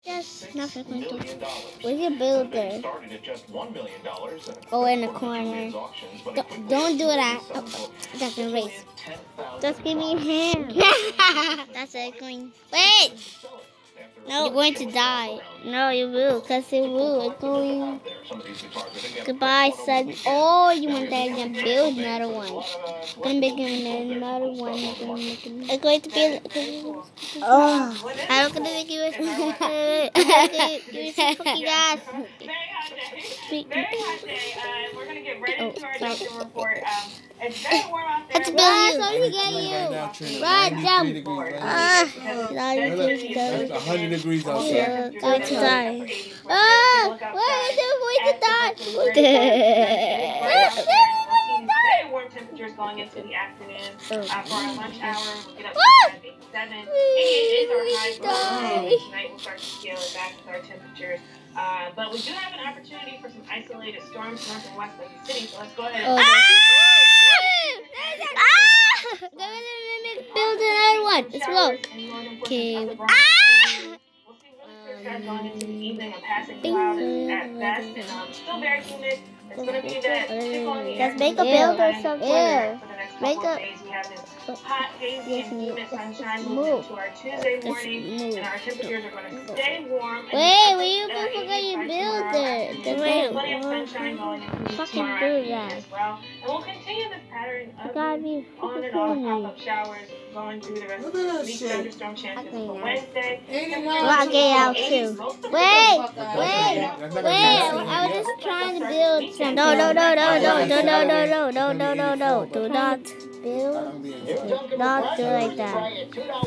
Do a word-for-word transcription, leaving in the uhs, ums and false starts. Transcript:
Just nothing going to. Where's your builder? Oh, in the corner. Don't, don't do that. Oh, that's a race. Just give me your hand. That's it. Going. Wait. No, you're going to die. No, you will, because it will. It's going. Goodbye, son. Oh, you want that and build another one. I'm gonna make another one. It's going to be. Oh, I'm gonna make you. Give me some fucking gas. Very hot day. Uh, we're going to get right into our temperature report. Um, it's very warm out there. That's a bill. Let me get you. Right, jump. Ah, It's one hundred degrees outside. Going to die. Ah, where is it going to die? Very warm temperatures going into the afternoon. Uh, for our lunch hour, we'll get up to eighty-seven. eighty-eight is our high for tonight. We'll start to scale it back with our temperatures. Uh, but we do have an opportunity for some isolated storms north and west of the city, so let's go ahead and... Oh, ah! Build another one. Let's go. Okay. Ah! We'll see winter start going into the evening and passing clouds at best, and um, still very humid. It's going to be that chip on the air. Just make a build or something. For the next couple of days, we have this hot, hazy, and humid sunshine moving into our Tuesday morning, and our temperatures are going to stay warm. Wait, will you forget your builder? Wait, plenty of sunshine going into fucking tomorrow do afternoon that. as well. And we'll continue this pattern of gotta be on and off pop-up showers going through the rest of the week. Thunderstorm chances for Wednesday. Well, I'll get out too. Wait, wait, wait. I was just trying to build something. No, no, no, no, no, no, no, no, no, no, no, no, no. Do not build. Do not do like that.